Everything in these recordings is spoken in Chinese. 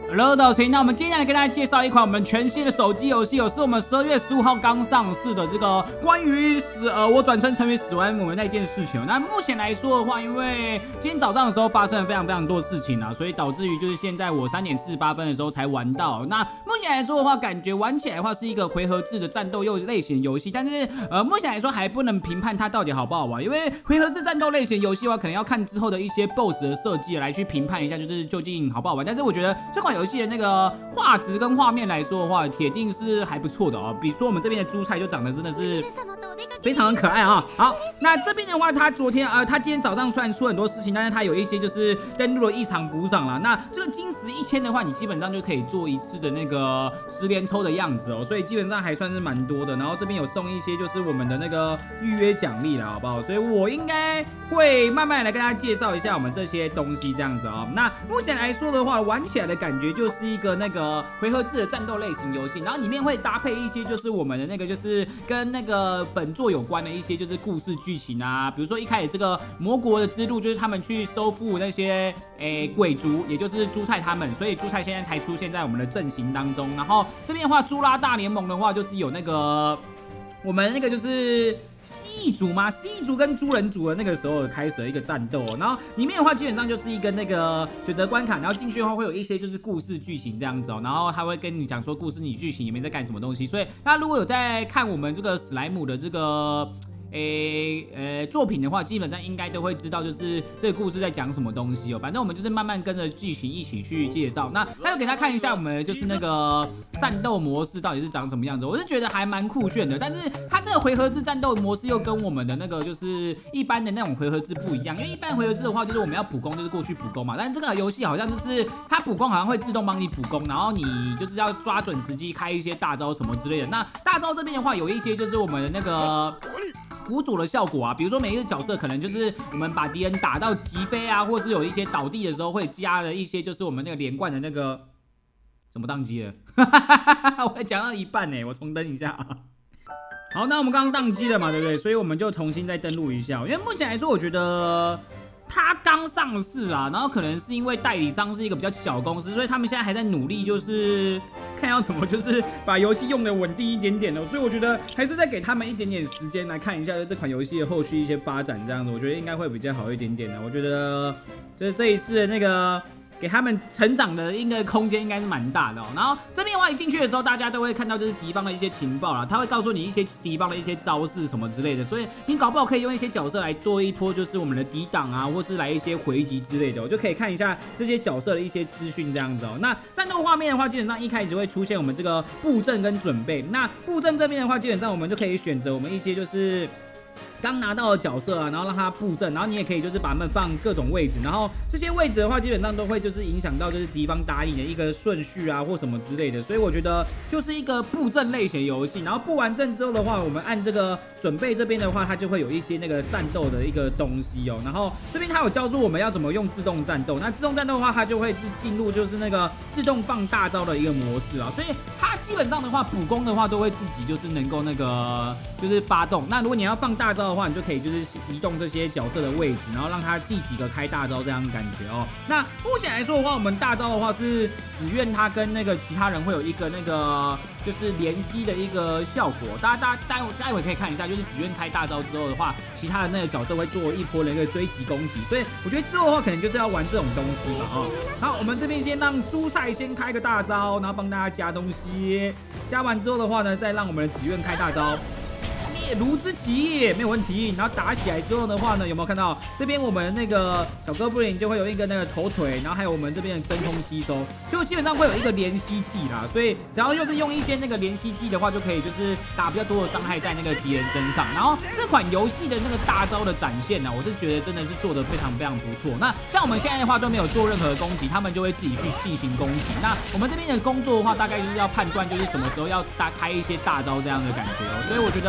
Hello， 大家好，那我们接下来跟大家介绍一款我们全新的手机游戏哦，是我们12月15号刚上市的这个关于我转身成为史莱姆的那件事情。那目前来说的话，因为今天早上的时候发生了非常多事情啊，所以导致于就是现在我3点48分的时候才玩到。那目前来说的话，感觉玩起来的话是一个回合制的战斗类型游戏，但是目前来说还不能评判它到底好不好玩，因为回合制战斗类型游戏的话，可能要看之后的一些 BOSS 的设计来去评判一下，就是究竟好不好玩。但是我觉得这款游戏的那个画质跟画面来说的话，铁定是还不错的哦。比如说我们这边的猪菜就长得真的是非常可爱啊。好，那这边的话，他今天早上虽然出很多事情，但是他有一些就是登录了异常补赏啦。那这个金石1000的话，你基本上就可以做一次的那个10连抽的样子哦，所以基本上还算是蛮多的。然后这边有送一些就是我们的那个预约奖励啦，好不好？所以我应该会慢慢来跟大家介绍一下我们这些东西这样子哦。那目前来说的话，玩起来的感觉就是一个那个回合制的战斗类型游戏，然后里面会搭配一些就是我们的那个就是跟那个本作有关的一些就是故事剧情啊，比如说一开始这个魔国的之路就是他们去收复那些鬼族，也就是猪菜他们，所以猪菜现在才出现在我们的阵型当中。然后这边的话，猪拉大联盟的话就是有那个我们那个就是蜥蜴族吗？蜥蜴族跟猪人族的那个时候开始了一个战斗，然后里面的话基本上就是一个那个选择关卡，然后进去的话会有一些就是故事剧情这样子哦，然后他会跟你讲说故事你剧情里面在干什么东西，所以大家如果有在看我们这个史莱姆的这个作品的话，基本上应该都会知道，就是这个故事在讲什么东西哦。反正我们就是慢慢跟着剧情一起去介绍。那还有给大家看一下我们就是那个战斗模式到底是长什么样子，我是觉得还蛮酷炫的。但是它这个回合制战斗模式又跟我们的那个就是一般的那种回合制不一样，因为一般回合制的话就是我们要补攻就是过去补攻嘛，但是这个游戏好像就是它补攻好像会自动帮你补攻，然后你就是要抓准时机开一些大招什么之类的。那大招这边的话有一些就是我们的那个辅佐的效果啊，比如说每一个角色可能就是我们把敌人打到击飞啊，或是有一些倒地的时候会加了一些就是我们那个连贯的那个什么宕机了，我还讲到一半呢，我重登一下啊。好，那我们刚刚宕机了嘛，对不对？所以我们就重新再登录一下，因为目前来说我觉得它刚上市啊，然后可能是因为代理商是一个比较小公司，所以他们现在还在努力，就是看要怎么就是把游戏用的稳定一点点的，所以我觉得还是再给他们一点点时间来看一下这款游戏的后续一些发展，这样子我觉得应该会比较好一点点的。我觉得这一次的那个给他们成长的一个空间应该是蛮大的哦。然后这边的话一进去的时候，大家都会看到就是敌方的一些情报啦，他会告诉你一些敌方的一些招式什么之类的，所以你搞不好可以用一些角色来做一波就是我们的抵挡啊，或是来一些回击之类的，我就可以看一下这些角色的一些资讯这样子哦。那战斗画面的话，基本上一开始就会出现我们这个布阵跟准备。那布阵这边的话，基本上我们就可以选择我们一些就是刚拿到的角色啊，然后让它布阵，然后你也可以就是把它们放各种位置，然后这些位置的话，基本上都会就是影响到就是敌方打你的一个顺序啊或什么之类的，所以我觉得就是一个布阵类型游戏。然后布完阵之后的话，我们按这个准备这边的话，它就会有一些那个战斗的一个东西哦。然后这边它有教出我们要怎么用自动战斗，那自动战斗的话，它就会进入就是那个自动放大招的一个模式啊，所以它基本上的话补攻的话都会自己就是能够那个就是发动。那如果你要放大招的话，你就可以就是移动这些角色的位置，然后让它第几个开大招这样的感觉哦。那目前来说的话，我们大招的话是只愿它跟那个其他人会有一个那个就是连吸的一个效果。大家待会可以看一下，就是只愿开大招之后的话，其他的那个角色会做一波的一个追击攻击。所以我觉得之后的话，可能就是要玩这种东西嘛哦。好，我们这边先让猪赛先开个大招，然后帮大家加东西。加完之后的话呢，再让我们的只愿开大招。灭炉之旗没有问题，然后打起来之后的话呢，有没有看到这边我们那个小哥布林就会有一个那个头锤，然后还有我们这边的真空吸收，就基本上会有一个连吸技啦，所以只要就是用一些那个连吸技的话，就可以就是打比较多的伤害在那个敌人身上。然后这款游戏的那个大招的展现呢，我是觉得真的是做得非常不错。那像我们现在的话都没有做任何的攻击，他们就会自己去进行攻击。那我们这边的工作的话，大概就是要判断就是什么时候要开一些大招这样的感觉哦，所以我觉得后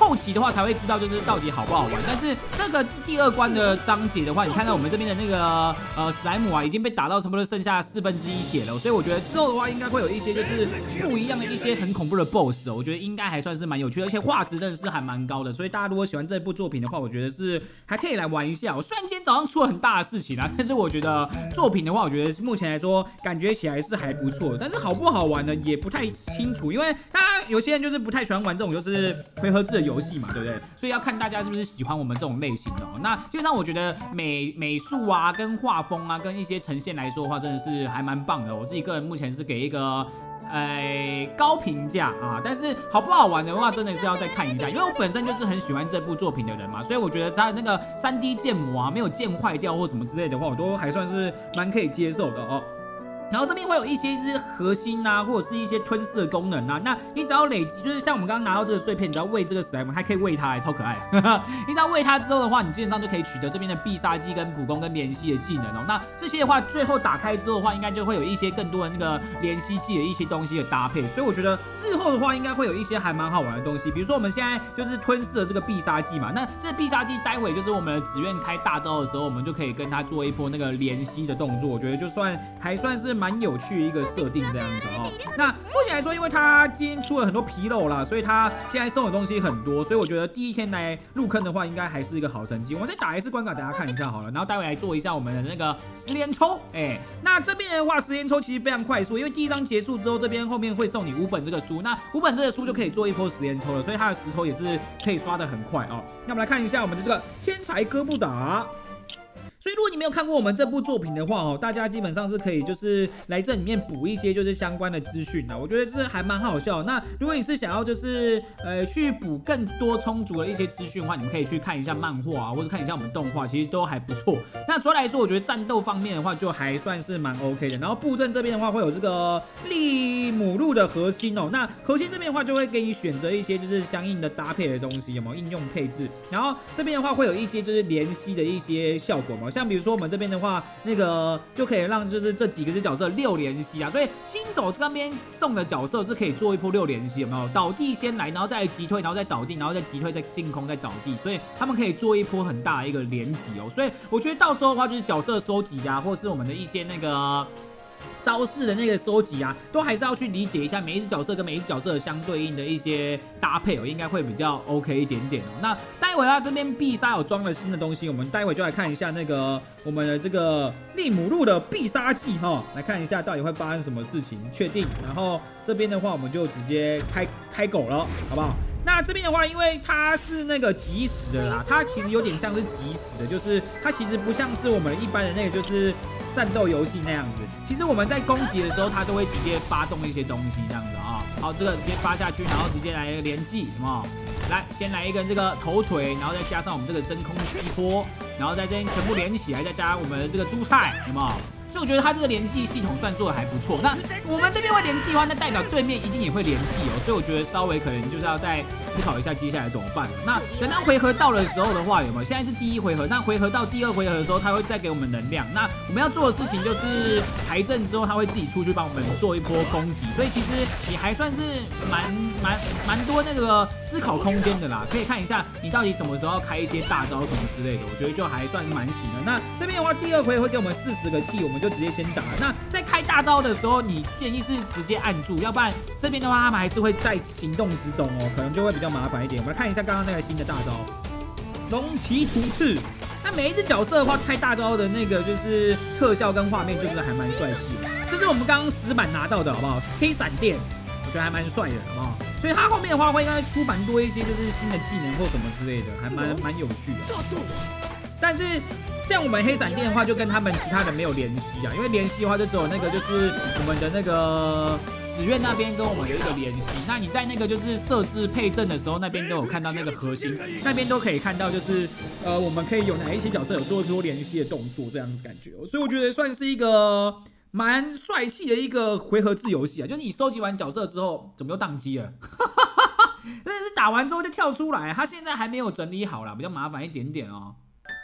后期的话才会知道就是到底好不好玩。但是这个第2关的章节的话，你看到我们这边的那个史莱姆啊，已经被打到差不多剩下1/4血了，所以我觉得之后的话应该会有一些就是不一样的一些很恐怖的 BOSS 哦，我觉得应该还算是蛮有趣的，而且画质真的是还蛮高的，所以大家如果喜欢这部作品的话，我觉得是还可以来玩一下。我虽然今天早上出了很大的事情啊，但是我觉得作品的话，我觉得目前来说感觉起来是还不错的，但是好不好玩呢也不太清楚，因为大家有些人就是不太喜欢玩这种就是回合制的游戏嘛，对不对？所以要看大家是不是喜欢我们这种类型的哦。那基本上我觉得美术啊、跟画风啊、跟一些呈现来说的话，真的是还蛮棒的。我自己个人目前是给一个高评价啊，但是好不好玩的话，真的是要再看一下，因为我本身就是很喜欢这部作品的人嘛，所以我觉得它那个3D 建模啊，没有建坏掉或什么之类的话，我都还算是蛮可以接受的哦。然后这边会有一些就是核心啊，或者是一些吞噬的功能啊。那你只要累积，就是像我们刚刚拿到这个碎片，你只要喂这个史莱姆，还可以喂它，超可爱。你只要喂它之后的话，你基本上就可以取得这边的必杀技、跟普攻、跟连吸的技能哦。那这些的话，最后打开之后的话，应该就会有一些更多的那个连吸技的一些东西的搭配。所以我觉得日后的话，应该会有一些还蛮好玩的东西。比如说我们现在就是吞噬了这个必杀技嘛，那这个必杀技待会就是我们的紫苑开大招的时候，我们就可以跟它做一波那个连吸的动作。我觉得就还算是蛮有趣的一个设定这样子哦。那目前来说，因为它今天出了很多纰漏啦，所以它现在送的东西很多，所以我觉得第一天来入坑的话，应该还是一个好成绩。我们再打一次关卡，大家看一下好了，然后待会来做一下我们的那个10连抽。那这边的话10连抽其实非常快速，因为第一章结束之后，这边后面会送你5本这个书，那5本这个书就可以做一波10连抽了，所以它的10抽也是可以刷得很快哦。那我们来看一下我们的这个天才哥布达。所以如果你没有看过我们这部作品的话哦，大家基本上是可以就是来这里面补一些就是相关的资讯的，我觉得是还蛮好笑的。那如果你是想要就是去补更多充足的一些资讯的话，你们可以去看一下漫画啊，或者看一下我们动画，其实都还不错。那主要来说，我觉得战斗方面的话就还算是蛮 OK 的。然后布阵这边的话会有这个利姆路的核心哦，那核心这边的话就会给你选择一些就是相应的搭配的东西，有没有应用配置？然后这边的话会有一些就是连吸的一些效果嘛。像比如说我们这边的话，那个就可以让就是这几个角色6连吸啊，所以新手这边送的角色是可以做一波6连吸，有没有？倒地先来，然后再击退，然后再倒地，然后再击退，再进空，再倒地，所以他们可以做一波很大的一个连击哦。所以我觉得到时候的话，就是角色收集啊，或者是我们的一些那个招式的那个收集啊，都还是要去理解一下每一只角色跟每一只角色的相对应的一些搭配哦，应该会比较 OK 一点点哦。那待会他这边必杀有装了新的东西，我们待会就来看一下那个我们的这个利姆路的必杀技哈，来看一下到底会发生什么事情，确定。然后这边的话，我们就直接开狗了，好不好？那这边的话，因为它是那个即时的啦，它其实有点像是即时的，就是它其实不像是我们一般的那个就是战斗游戏那样子。其实我们在攻击的时候，它都会直接发动一些东西这样子啊。好，这个直接发下去，然后直接来一个连技，有没有？来，先来一根这个头锤，然后再加上我们这个真空激波，然后在这边全部连起来，再加我们的这个猪菜，有没有？所以我觉得它这个连技系统算做的还不错。那我们这边会连技的话，那代表对面一定也会连技哦。所以我觉得稍微可能就是要再思考一下接下来怎么办。那等到回合到的时候的话，有没有？现在是第1回合，那回合到第2回合的时候，它会再给我们能量。那我们要做的事情就是排阵之后，它会自己出去帮我们做一波攻击。所以其实你还算是蛮多那个思考空间的啦。可以看一下你到底什么时候要开一些大招什么之类的，我觉得就还算是蛮行的。那这边的话，第2回合会给我们40个气，我们就直接先打。那在开大招的时候，你建议是直接按住，要不然这边的话他们还是会在行动之中哦，可能就会比较麻烦一点。我们来看一下刚刚那个新的大招龙骑图刺。那每一只角色的话，开大招的那个就是特效跟画面，就是还蛮帅气的。这是我们刚刚10版拿到的，好不好？黑闪电，我觉得还蛮帅的，好不好？所以它后面的话会应该出版多一些，就是新的技能或什么之类的，还蛮有趣的。但是像我们黑闪电的话，就跟他们其他的没有联系啊，因为联系的话就只有那个就是我们的那个紫苑那边跟我们有一个联系。那你在那个就是设置配阵的时候，那边都有看到那个核心，那边都可以看到就是我们可以有哪一些角色有做出联系的动作，这样子感觉。所以我觉得算是一个蛮帅气的一个回合制游戏啊，就是你收集完角色之后，怎么又宕机了？真的是打完之后就跳出来，他现在还没有整理好啦，比较麻烦一点点哦。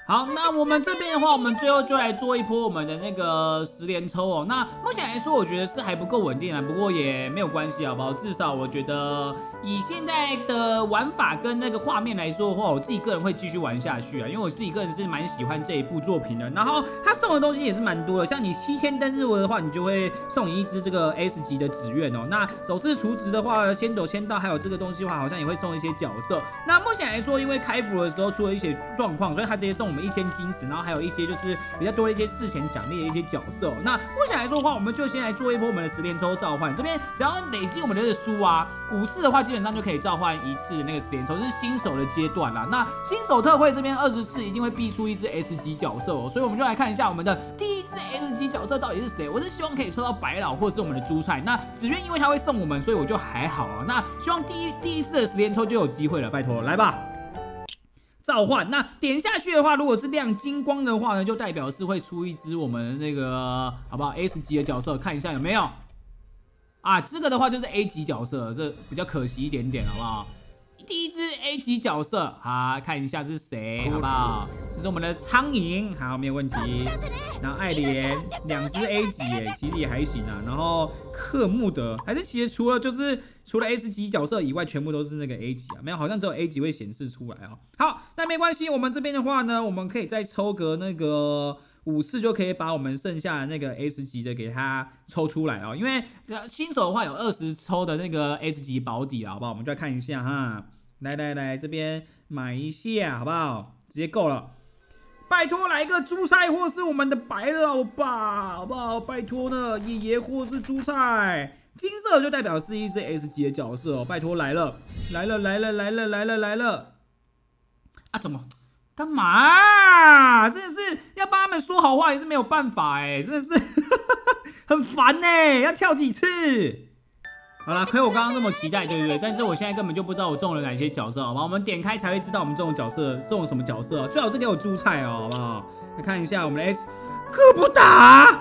好，那我们这边的话，我们最后就来做一波我们的那个10连抽哦。那目前来说，我觉得是还不够稳定啊，不过也没有关系，好不好？至少我觉得以现在的玩法跟那个画面来说的话，我自己个人会继续玩下去啊，因为我自己个人是蛮喜欢这一部作品的。然后它送的东西也是蛮多的，像你7天登日的话，你就会送你一支这个 S 级的纸鸢哦。那首次储值的话，先斗签到还有这个东西的话，好像也会送一些角色。那目前来说，因为开服的时候出了一些状况，所以他直接送我们1000金石，然后还有一些就是比较多的一些事前奖励的一些角色。那目前来说的话，我们就先来做一波我们的10连抽召唤。这边只要累积我们的书啊，54的话，基本上就可以召唤一次那个10连抽，是新手的阶段啦。那新手特惠这边24一定会逼出一只 S 级角色哦，所以我们就来看一下我们的第一只 S 级角色到底是谁。我是希望可以抽到白老或是我们的猪菜。那紫苑因为他会送我们，所以我就还好啊。那希望第一次的10连抽就有机会了，拜托来吧。召唤，那点下去的话，如果是亮金光的话呢，就代表是会出一只我们那个好不好 S 级的角色，看一下有没有啊？这个的话就是 A 级角色，这比较可惜一点点，好不好？第一只 A 级角色啊，看一下是谁，好不好？这是我们的苍蝇，好，没有问题。然后爱莲2只 A 级耶，其实也还行啊。然后克木德还是其实除了 S 级角色以外，全部都是那个 A 级啊，没有，好像只有 A 级会显示出来啊。好，那没关系，我们这边的话呢，我们可以再抽个那个5次就可以把我们剩下的那个 S 级的给它抽出来哦。因为新手的话有20抽的那个 S 级保底啊，好不好？我们就来看一下哈。来，这边买一下好不好？直接够了。拜托来个猪菜或是我们的白老吧，好不好？拜托呢，爷爷或是猪菜。金色就代表是一只 S 级的角色哦，拜托来了啊！怎么？干嘛？真的是要帮他们说好话也是没有办法哎，真的是很烦哎，要跳几次？好啦，亏我刚刚这么期待，对不对？但是我现在根本就不知道我中了哪些角色，好不好？我们点开才会知道我们中的角色中了什么角色，最好是给我猪菜哦，好不好？来看一下我们的 S 哥布达。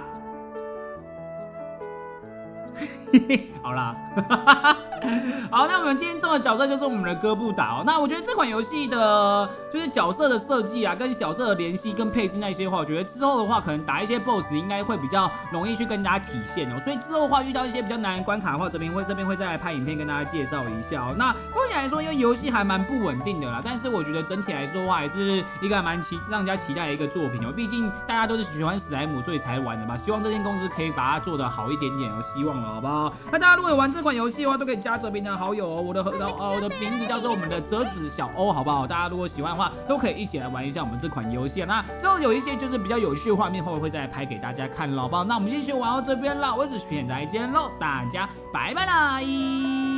好啦，好，那我们今天中的角色就是我们的哥布达哦。那我觉得这款游戏的，就是角色的设计啊，跟角色的联系跟配置那些话，我觉得之后的话，可能打一些 BOSS 应该会比较容易去跟大家体现哦。所以之后的话，遇到一些比较难的关卡的话，这边会再来拍影片跟大家介绍一下哦。那目前来说，因为游戏还蛮不稳定的啦，但是我觉得整体来说的话，还是一个蛮让人家期待的一个作品哦。毕竟大家都是喜欢史莱姆，所以才玩的嘛。希望这间公司可以把它做得好一点点哦，希望了，好不好？那大家如果有玩这款游戏的话，都可以加这边的好友哦。我的名字叫做我们的折纸小欧，好不好？大家如果喜欢的话，都可以一起来玩一下我们这款游戏啊。那之后有一些就是比较有趣的画面，后会再来拍给大家看了，好不好？那我们今天就玩到这边了，我是许片，再见喽，大家拜拜啦！